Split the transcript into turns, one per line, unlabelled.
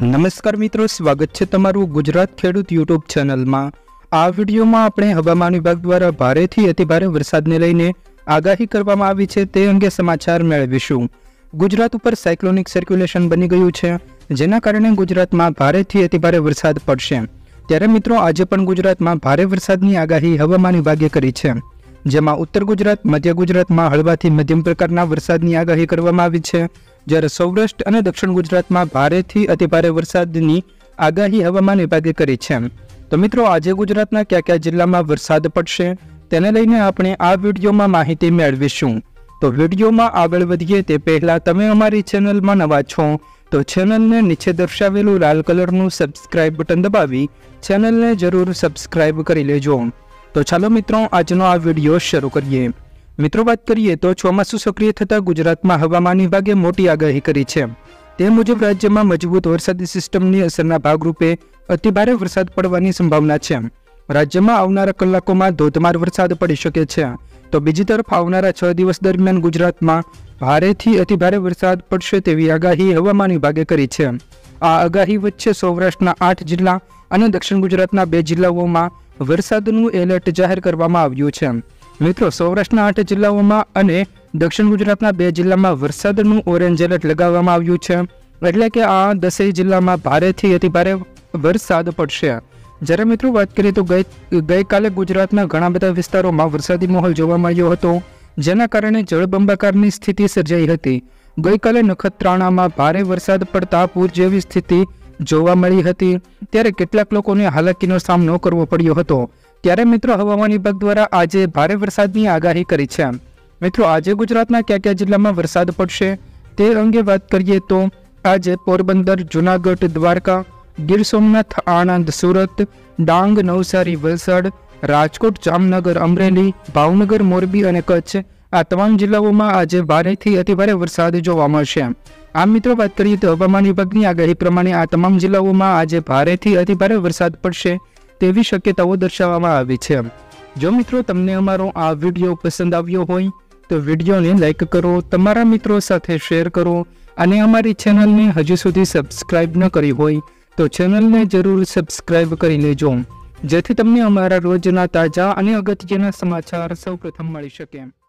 નમસ્કાર મિત્રો, સ્વાગત છે તમારું ગુજરાત ખેડૂત યુટ્યુબ ચેનલમાં। આ વિડીયોમાં આપણે હવામાન વિભાગ દ્વારા ભારેથી અતિભારે વરસાદને લઈને આગાહી કરવામાં આવી છે તે અંગે સમાચાર મેળવીશું। ગુજરાત ઉપર સાયક્લોનિક સર્ક્યુલેશન બની ગયું છે, જેના કારણે ગુજરાતમાં ભારેથી અતિભારે વરસાદ પડશે। ત્યારે મિત્રો, આજે પણ ગુજરાતમાં ભારે વરસાદની આગાહી હવામાન વિભાગે કરી છે, જેમાં ઉત્તર ગુજરાત, મધ્ય ગુજરાતમાં હળવાથી મધ્યમ પ્રકારના વરસાદની આગાહી કરવામાં આવી છે, જ્યારે સૌરાષ્ટ્ર અને દક્ષિણ ગુજરાતમાં ભારેથી અતિભારે વરસાદની આગાહી હવામાન વિભાગે કરી છે। તો મિત્રો, આજે ગુજરાતના કયા કયા જિલ્લામાં વરસાદ પડશે તેને લઈને આપણે આ વિડીયોમાં માહિતી મેળવીશું। તો વિડીયોમાં આગળ વધીએ તે પહેલાં તમે અમારી ચેનલમાં નવા છો તો ચેનલને નીચે દર્શાવેલું લાલ કલરનું સબસ્ક્રાઇબ બટન દબાવી ચેનલને જરૂર સબસ્ક્રાઇબ કરી લેજો। તો ચાલો મિત્રો, આજનો આ વિડીયો શરૂ કરીએ। મિત્રો, વાત કરીએ તો ચોમાસું સક્રિય થતાં ગુજરાતમાં હવામાન વિભાગે મોટી આગાહી કરી છે। તે મુજબ રાજ્યમાં મજબૂત વરસાદી સિસ્ટમની અસરના ભાગરૂપે અતિભારે વરસાદ પડવાની સંભાવના છે। રાજ્યમાં આવનારા કલાકોમાં ધોધમાર વરસાદ પડી શકે છે, તો બીજી તરફ આવનારા 6 દિવસ દરમિયાન ગુજરાતમાં ભારેથી અતિભારે વરસાદ પડશે તેવી આગાહી હવામાન વિભાગે કરી છે। આ આગાહી વચ્ચે સૌરાષ્ટ્રના 8 જિલ્લા અને દક્ષિણ ગુજરાતના 2 જિલ્લાઓમાં વરસાદનું એલર્ટ જાહેર કરવામાં આવ્યું છે। મિત્રો, સૌરાષ્ટ્રના 8 જિલ્લાઓમાં અને દક્ષિણ ગુજરાતના 2 જિલ્લામાં વરસાદનું ઓરેન્જ એલર્ટ લગાવવામાં આવ્યું છે, એટલે કે આ 10 જિલ્લામાં ભારેથી અતિભારે વરસાદ પડશે। જ્યારે મિત્રો, વાત કરીએ તો ગઈકાલે ગુજરાતના ઘણા બધા વિસ્તારોમાં વરસાદી માહોલ જોવા મળ્યો હતો, જેના કારણે જળબંબાકારની સ્થિતિ સર્જાઈ હતી। ગઈકાલે નખત્રાણામાં ભારે વરસાદ પડતા પૂર જેવી સ્થિતિ જોવા મળી હતી, ત્યારે કેટલાક લોકોને હાલાકીનો સામનો કરવો પડ્યો હતો। ત્યારે મિત્રો, હવામાન વિભાગ દ્વારા આજે ભારે વરસાદની આગાહી કરી છે। મિત્રો, આજે ગુજરાતના કયા કયા જિલ્લામાં વરસાદ પડશે તે અંગે વાત કરીએ તો આજે પોરબંદર, જૂનાગઢ, દ્વારકા, ગીર સોમનાથ, આણંદ, સુરત, ડાંગ, નવસારી, વલસાડ, રાજકોટ, જામનગર, અમરેલી, ભાવનગર, મોરબી અને કચ્છ આ તમામ જિલ્લાઓમાં આજે ભારેથી અતિભારે વરસાદ જોવા મળશે। આમ મિત્રો, વાત કરીએ તો હવામાન વિભાગની આગાહી પ્રમાણે આ તમામ જિલ્લાઓમાં આજે ભારેથી અતિભારે વરસાદ પડશે તેવી શક્યતાઓ દર્શાવવામાં આવી છે। જો મિત્રો, તમને અમારો આ વિડીયો પસંદ આવ્યો હોય તો વિડીયોને લાઈક કરો, તમારા મિત્રો સાથે શેર કરો અને અમારી ચેનલને હજુ સુધી સબસ્ક્રાઇબ ન કરી હોય તો ચેનલને જરૂર સબસ્ક્રાઇબ કરી લેજો, જેથી તમને અમારા રોજના તાજા અને અગત્યના સમાચાર સૌપ્રથમ મળી શકે।